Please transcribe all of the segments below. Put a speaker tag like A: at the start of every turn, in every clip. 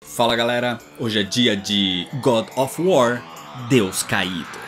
A: Fala galera, hoje é dia de God of War, Deus Caído.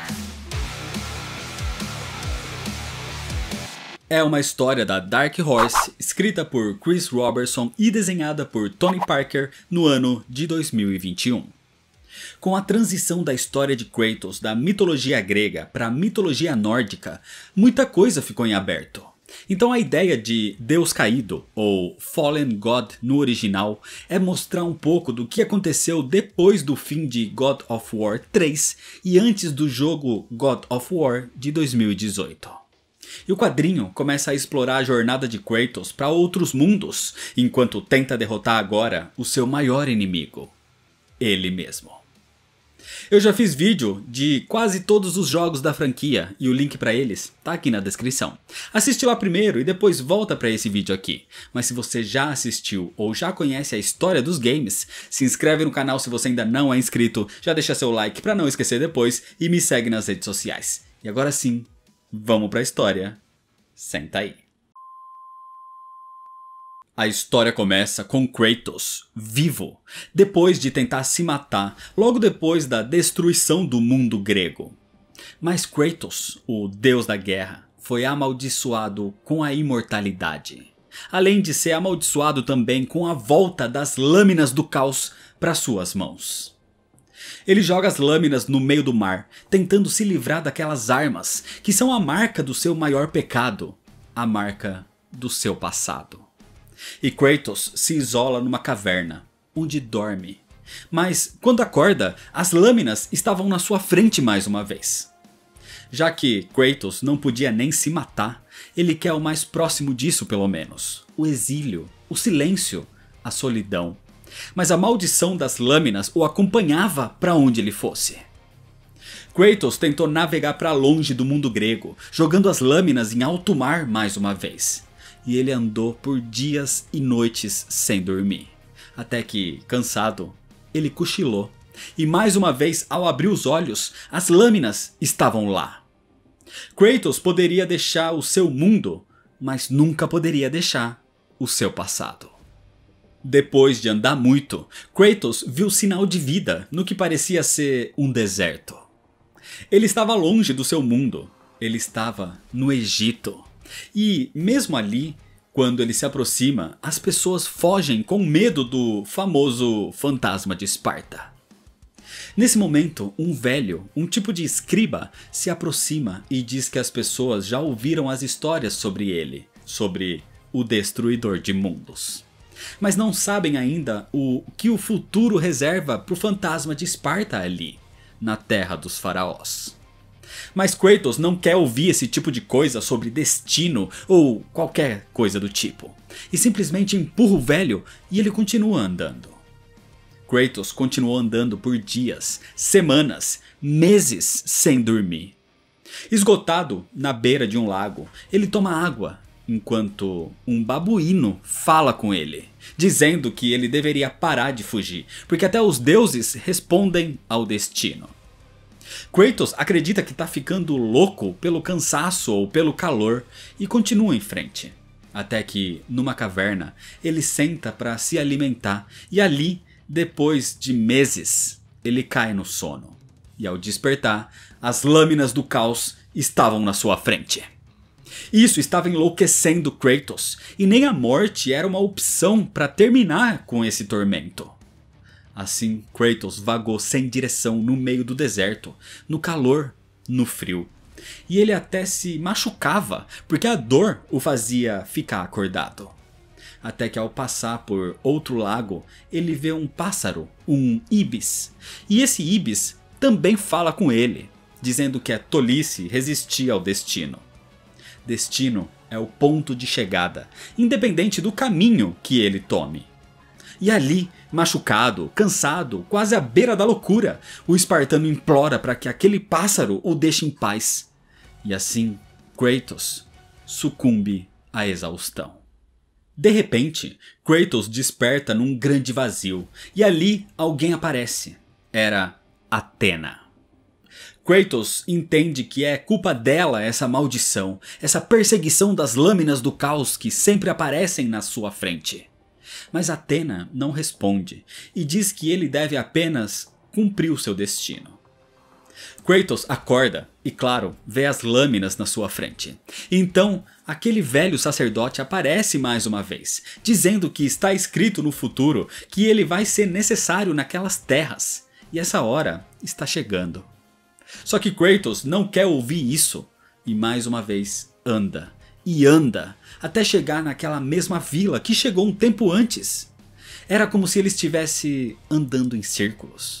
A: É uma história da Dark Horse, escrita por Chris Robertson e desenhada por Tony Parker no ano de 2021. Com a transição da história de Kratos da mitologia grega para a mitologia nórdica, muita coisa ficou em aberto. Então a ideia de Deus Caído, ou Fallen God no original, é mostrar um pouco do que aconteceu depois do fim de God of War 3 e antes do jogo God of War de 2018. E o quadrinho começa a explorar a jornada de Kratos para outros mundos, enquanto tenta derrotar agora o seu maior inimigo, ele mesmo. Eu já fiz vídeo de quase todos os jogos da franquia e o link para eles tá aqui na descrição. Assiste lá primeiro e depois volta para esse vídeo aqui. Mas se você já assistiu ou já conhece a história dos games, se inscreve no canal se você ainda não é inscrito, já deixa seu like para não esquecer depois e me segue nas redes sociais. E agora sim, vamos para a história. Senta aí. A história começa com Kratos, vivo, depois de tentar se matar logo depois da destruição do mundo grego. Mas Kratos, o deus da guerra, foi amaldiçoado com a imortalidade. Além de ser amaldiçoado também com a volta das lâminas do caos para suas mãos. Ele joga as lâminas no meio do mar, tentando se livrar daquelas armas que são a marca do seu maior pecado, a marca do seu passado. E Kratos se isola numa caverna, onde dorme. Mas quando acorda, as lâminas estavam na sua frente mais uma vez. Já que Kratos não podia nem se matar, ele quer o mais próximo disso pelo menos. O exílio, o silêncio, a solidão. Mas a maldição das lâminas o acompanhava para onde ele fosse. Kratos tentou navegar para longe do mundo grego, jogando as lâminas em alto mar mais uma vez. E ele andou por dias e noites sem dormir. Até que, cansado, ele cochilou. E mais uma vez, ao abrir os olhos, as lâminas estavam lá. Kratos poderia deixar o seu mundo, mas nunca poderia deixar o seu passado. Depois de andar muito, Kratos viu sinal de vida no que parecia ser um deserto. Ele estava longe do seu mundo. Ele estava no Egito. E mesmo ali, quando ele se aproxima, as pessoas fogem com medo do famoso fantasma de Esparta. Nesse momento, um velho, um tipo de escriba, se aproxima e diz que as pessoas já ouviram as histórias sobre ele, sobre o destruidor de mundos. Mas não sabem ainda o que o futuro reserva para o fantasma de Esparta ali, na terra dos faraós. Mas Kratos não quer ouvir esse tipo de coisa sobre destino ou qualquer coisa do tipo. E simplesmente empurra o velho e ele continua andando. Kratos continuou andando por dias, semanas, meses sem dormir. Esgotado na beira de um lago, ele toma água, enquanto um babuíno fala com ele, dizendo que ele deveria parar de fugir, porque até os deuses respondem ao destino. Kratos acredita que está ficando louco pelo cansaço ou pelo calor e continua em frente. Até que, numa caverna, ele senta para se alimentar e ali, depois de meses, ele cai no sono. E ao despertar, as lâminas do caos estavam na sua frente. Isso estava enlouquecendo Kratos e nem a morte era uma opção para terminar com esse tormento. Assim, Kratos vagou sem direção no meio do deserto, no calor, no frio. E ele até se machucava, porque a dor o fazia ficar acordado. Até que ao passar por outro lago, ele vê um pássaro, um ibis. E esse ibis também fala com ele, dizendo que é tolice resistir ao destino. Destino é o ponto de chegada, independente do caminho que ele tome. E ali, machucado, cansado, quase à beira da loucura, o espartano implora para que aquele pássaro o deixe em paz. E assim, Kratos sucumbe à exaustão. De repente, Kratos desperta num grande vazio, e ali alguém aparece. Era Athena. Kratos entende que é culpa dela essa maldição, essa perseguição das lâminas do caos que sempre aparecem na sua frente. Mas Athena não responde e diz que ele deve apenas cumprir o seu destino. Kratos acorda e, claro, vê as lâminas na sua frente. Então, aquele velho sacerdote aparece mais uma vez, dizendo que está escrito no futuro que ele vai ser necessário naquelas terras, e essa hora está chegando. Só que Kratos não quer ouvir isso, e mais uma vez anda, e anda, até chegar naquela mesma vila que chegou um tempo antes. Era como se ele estivesse andando em círculos.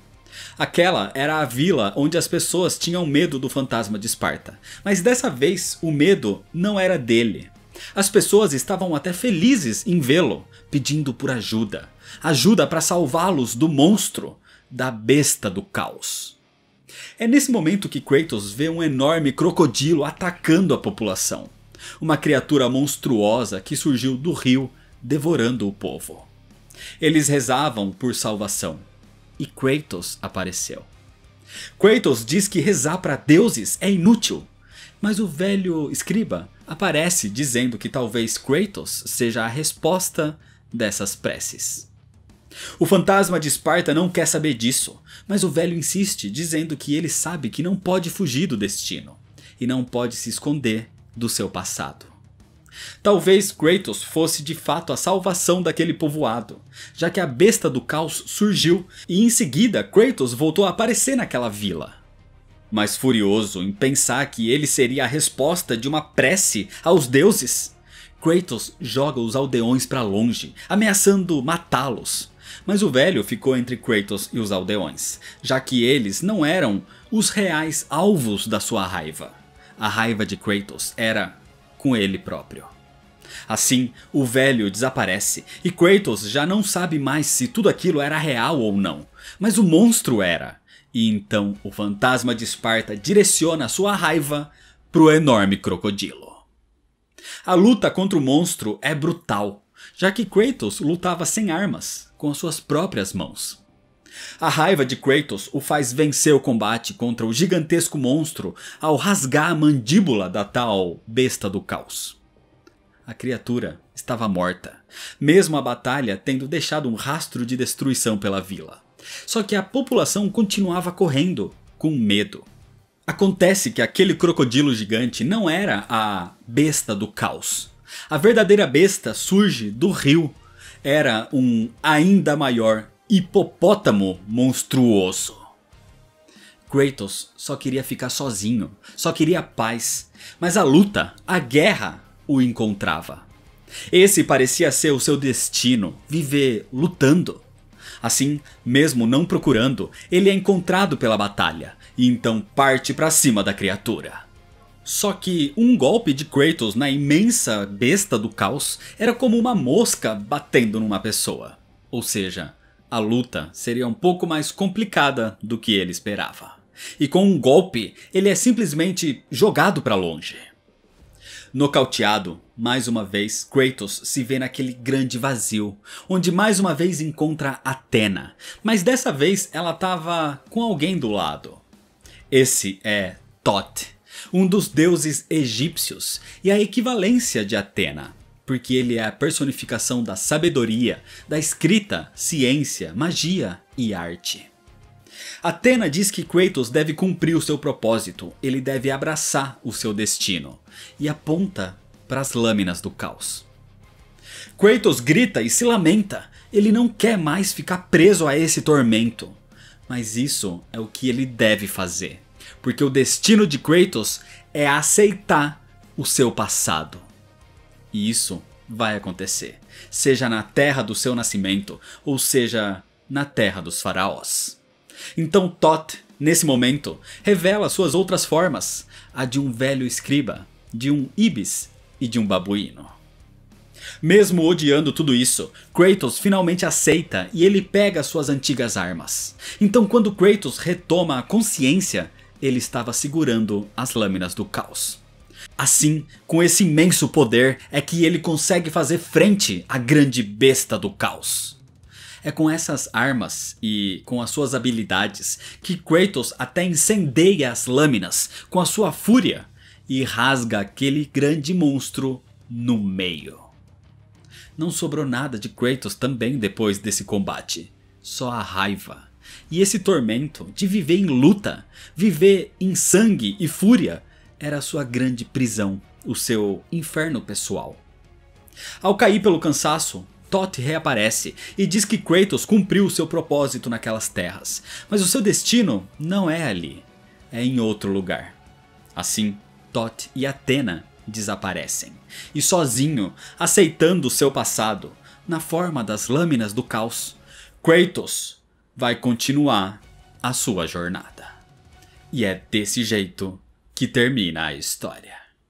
A: Aquela era a vila onde as pessoas tinham medo do fantasma de Esparta, mas dessa vez o medo não era dele. As pessoas estavam até felizes em vê-lo, pedindo por ajuda. Ajuda para salvá-los do monstro, da besta do caos. É nesse momento que Kratos vê um enorme crocodilo atacando a população. Uma criatura monstruosa que surgiu do rio, devorando o povo. Eles rezavam por salvação. E Kratos apareceu. Kratos diz que rezar para deuses é inútil. Mas o velho escriba aparece dizendo que talvez Kratos seja a resposta dessas preces. O fantasma de Esparta não quer saber disso, mas o velho insiste dizendo que ele sabe que não pode fugir do destino. E não pode se esconder do seu passado. Talvez Kratos fosse de fato a salvação daquele povoado, já que a besta do caos surgiu e em seguida Kratos voltou a aparecer naquela vila. Mas furioso em pensar que ele seria a resposta de uma prece aos deuses, Kratos joga os aldeões para longe, ameaçando matá-los. Mas o velho ficou entre Kratos e os aldeões, já que eles não eram os reais alvos da sua raiva. A raiva de Kratos era com ele próprio. Assim, o velho desaparece e Kratos já não sabe mais se tudo aquilo era real ou não, mas o monstro era. E então o fantasma de Esparta direciona sua raiva pro enorme crocodilo. A luta contra o monstro é brutal, já que Kratos lutava sem armas, com as suas próprias mãos. A raiva de Kratos o faz vencer o combate contra o gigantesco monstro ao rasgar a mandíbula da tal besta do caos. A criatura estava morta, mesmo a batalha tendo deixado um rastro de destruição pela vila. Só que a população continuava correndo, com medo. Acontece que aquele crocodilo gigante não era a besta do caos. A verdadeira besta surge do rio. Era um ainda maior hipopótamo monstruoso. Kratos só queria ficar sozinho, só queria paz, mas a luta, a guerra, o encontrava. Esse parecia ser o seu destino, viver lutando. Assim, mesmo não procurando, ele é encontrado pela batalha, e então parte para cima da criatura. Só que um golpe de Kratos na imensa besta do caos era como uma mosca batendo numa pessoa. Ou seja, a luta seria um pouco mais complicada do que ele esperava. E com um golpe, ele é simplesmente jogado para longe. Nocauteado, mais uma vez, Kratos se vê naquele grande vazio, onde mais uma vez encontra Athena, mas dessa vez ela estava com alguém do lado. Esse é Thoth, um dos deuses egípcios e a equivalência de Athena, porque ele é a personificação da sabedoria, da escrita, ciência, magia e arte. Athena diz que Kratos deve cumprir o seu propósito, ele deve abraçar o seu destino, e aponta para as lâminas do caos. Kratos grita e se lamenta, ele não quer mais ficar preso a esse tormento, mas isso é o que ele deve fazer, porque o destino de Kratos é aceitar o seu passado. E isso vai acontecer, seja na terra do seu nascimento, ou seja na terra dos faraós. Então Thoth, nesse momento, revela suas outras formas, a de um velho escriba, de um ibis e de um babuíno. Mesmo odiando tudo isso, Kratos finalmente aceita e ele pega suas antigas armas. Então quando Kratos retoma a consciência, ele estava segurando as lâminas do caos. Assim, com esse imenso poder, é que ele consegue fazer frente à grande besta do caos. É com essas armas e com as suas habilidades que Kratos até incendeia as lâminas com a sua fúria e rasga aquele grande monstro no meio. Não sobrou nada de Kratos também depois desse combate. Só a raiva. E esse tormento de viver em luta, viver em sangue e fúria, era a sua grande prisão, o seu inferno pessoal. Ao cair pelo cansaço, Thoth reaparece e diz que Kratos cumpriu seu propósito naquelas terras, mas o seu destino não é ali, é em outro lugar. Assim, Thoth e Athena desaparecem, e sozinho, aceitando o seu passado, na forma das lâminas do caos, Kratos vai continuar a sua jornada. E é desse jeito que termina a história.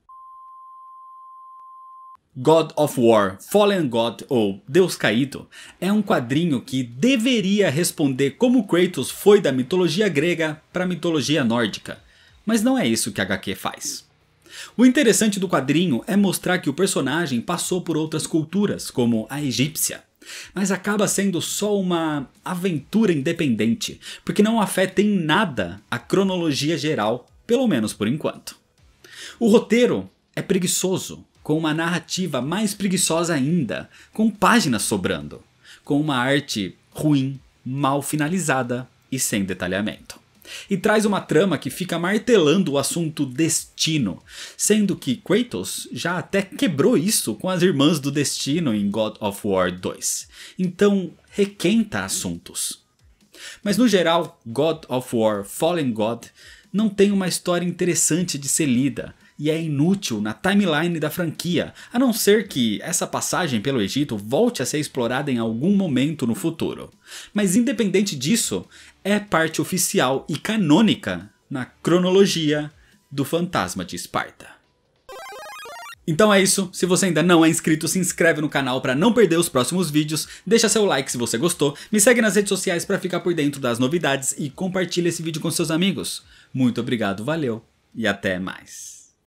A: God of War, Fallen God ou Deus Caído é um quadrinho que deveria responder como Kratos foi da mitologia grega para a mitologia nórdica, mas não é isso que a HQ faz. O interessante do quadrinho é mostrar que o personagem passou por outras culturas, como a egípcia, mas acaba sendo só uma aventura independente, porque não afeta em nada a cronologia geral, pelo menos por enquanto. O roteiro é preguiçoso, com uma narrativa mais preguiçosa ainda, com páginas sobrando, com uma arte ruim, mal finalizada e sem detalhamento. E traz uma trama que fica martelando o assunto destino, sendo que Kratos já até quebrou isso com as Irmãs do Destino em God of War 2. Então requenta assuntos. Mas no geral, God of War Fallen God não tem uma história interessante de ser lida, e é inútil na timeline da franquia, a não ser que essa passagem pelo Egito volte a ser explorada em algum momento no futuro. Mas independente disso, é parte oficial e canônica na cronologia do Fantasma de Esparta. Então é isso, se você ainda não é inscrito, se inscreve no canal para não perder os próximos vídeos, deixa seu like se você gostou, me segue nas redes sociais para ficar por dentro das novidades e compartilha esse vídeo com seus amigos. Muito obrigado, valeu e até mais.